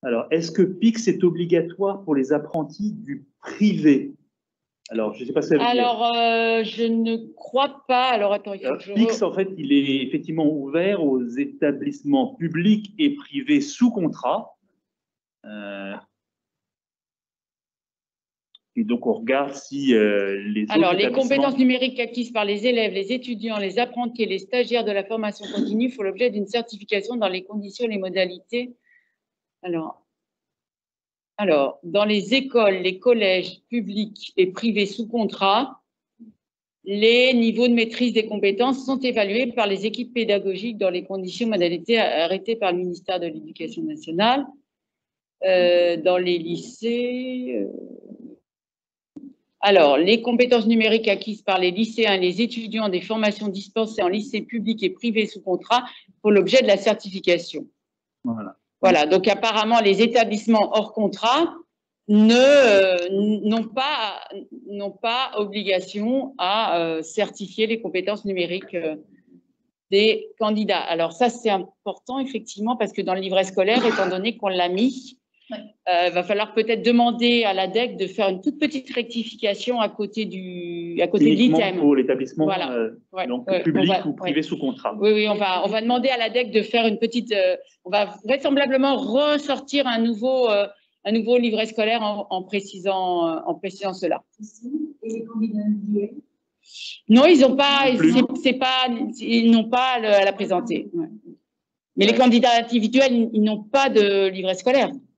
Alors, est-ce que PIX est obligatoire pour les apprentis du privé? Alors, je ne sais pas si ça veut dire. Alors, je ne crois pas. Alors, attends, PIX, en fait, il est effectivement ouvert aux établissements publics et privés sous contrat. Et donc, on regarde si les autres Alors, les compétences numériques acquises par les élèves, les étudiants, les apprentis et les stagiaires de la formation continue font l'objet d'une certification dans les conditions et les modalités. Alors, dans les écoles, les collèges publics et privés sous contrat, les niveaux de maîtrise des compétences sont évalués par les équipes pédagogiques dans les conditions et modalités arrêtées par le ministère de l'Éducation nationale. Dans les lycées... Alors, les compétences numériques acquises par les lycéens et les étudiants des formations dispensées en lycée public et privé sous contrat font l'objet de la certification. Voilà, donc apparemment, les établissements hors contrat n'ont pas obligation à certifier les compétences numériques des candidats. Alors ça, c'est important, effectivement, parce que dans le livret scolaire, étant donné qu'on l'a mis, va falloir peut-être demander à l'ADEC de faire une toute petite rectification à côté de l'item. Pour l'établissement public ou privé sous contrat. Oui, on va demander à l'ADEC de faire une petite... on va vraisemblablement ressortir un nouveau livret scolaire en précisant cela. Et les candidats individuels? Non, ils n'ont pas, à la présenter. Ouais. Mais les candidats individuels, ils n'ont pas de livret scolaire.